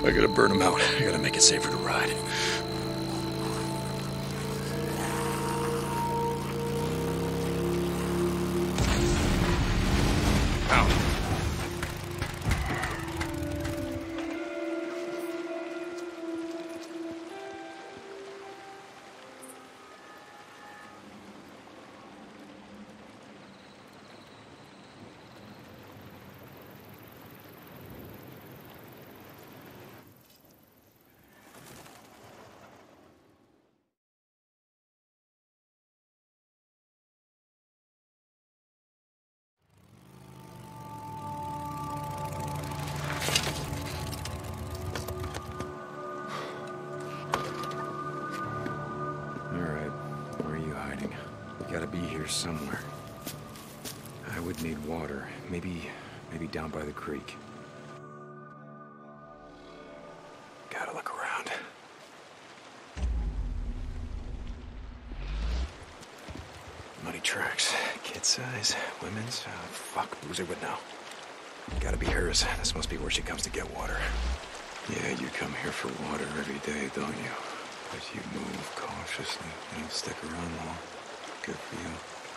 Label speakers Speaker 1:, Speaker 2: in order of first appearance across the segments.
Speaker 1: I gotta burn them out. I gotta make it safer to ride.
Speaker 2: Somewhere. I would need water. Maybe down by the creek. Gotta look around. Muddy tracks. Kid size. Women's. Fuck, Boozer would know. Gotta be hers. This must be where she comes to get water. Yeah, you come here for water every day, don't you? But you move cautiously. You don't stick around long. Good for you.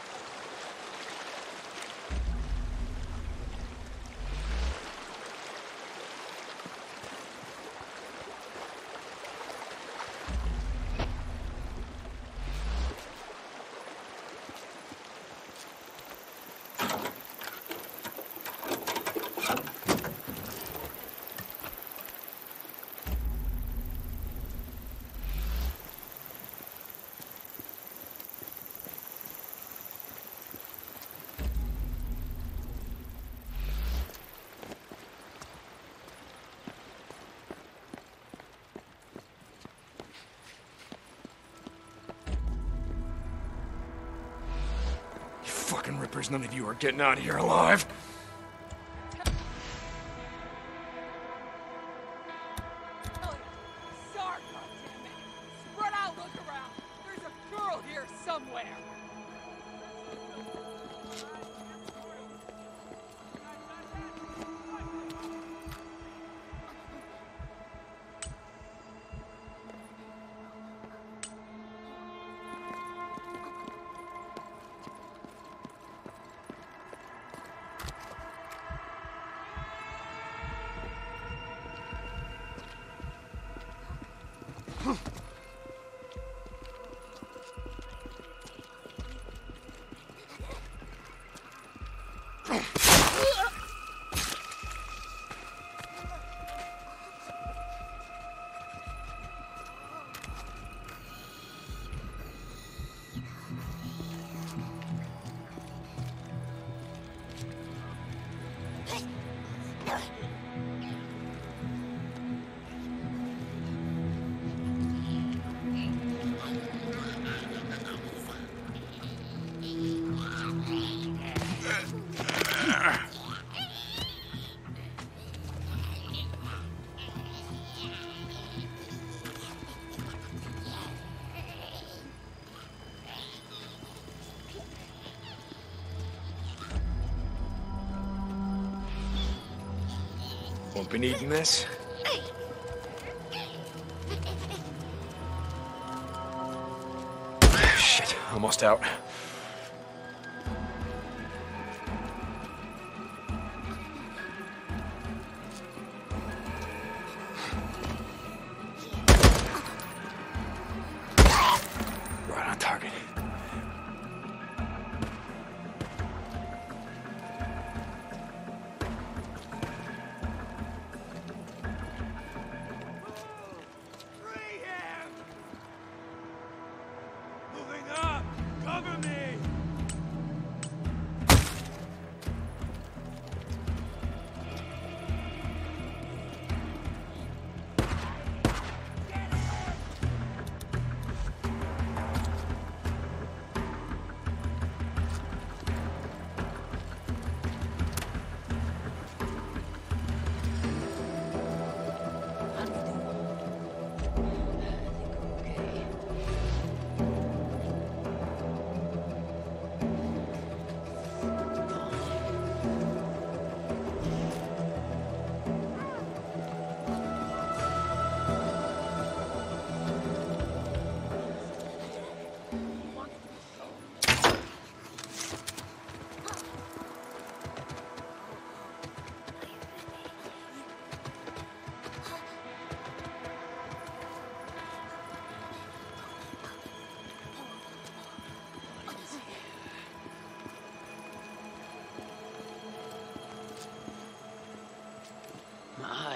Speaker 1: Fucking rippers, none of you are getting out of here alive.
Speaker 3: Sorry, goddammit. Spread out, look around. There's a girl here somewhere.
Speaker 1: Won't be needing this. Shit, almost out. Right on target.
Speaker 4: Moving up! Cover me!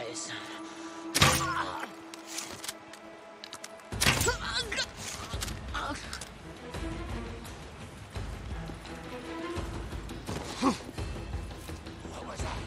Speaker 4: boys.
Speaker 3: What was that?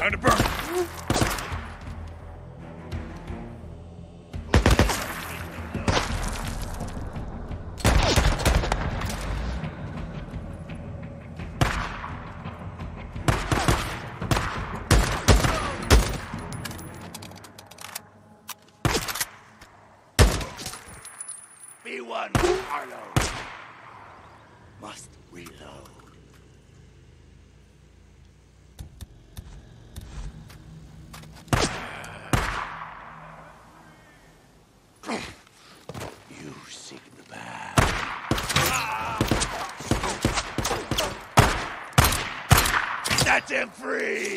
Speaker 1: Time to burn.
Speaker 4: B1 Arlo must reload. You seek the man. Set him free!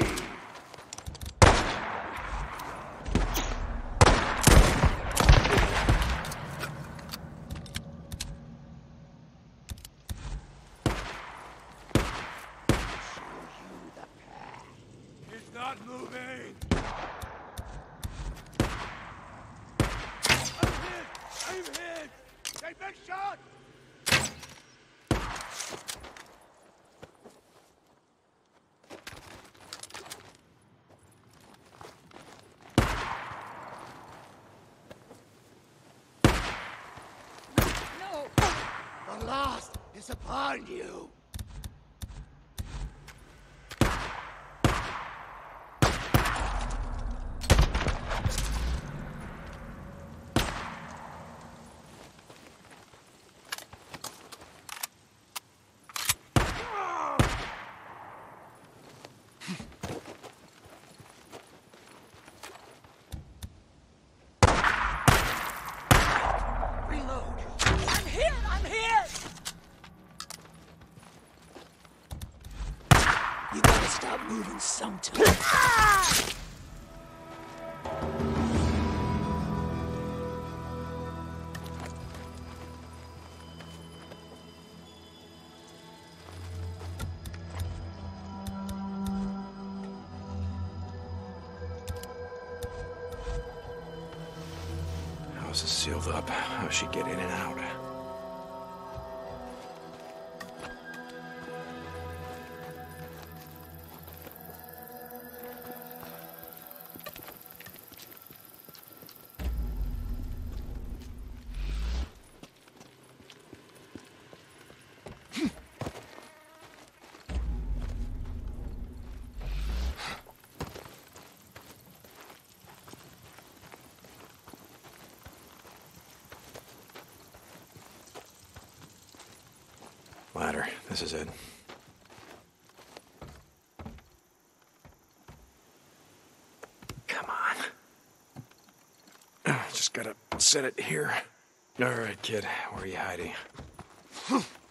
Speaker 1: He's not moving.
Speaker 4: I'm hit! Take big shot!
Speaker 3: No!
Speaker 4: The last is upon you! Reload!
Speaker 3: I'm here! I'm here!
Speaker 4: You gotta stop moving sometime.
Speaker 2: House is sealed up. How's she get in and out? Ladder. This is it. Come on. Just gotta set it here. All right, kid. Where are you hiding?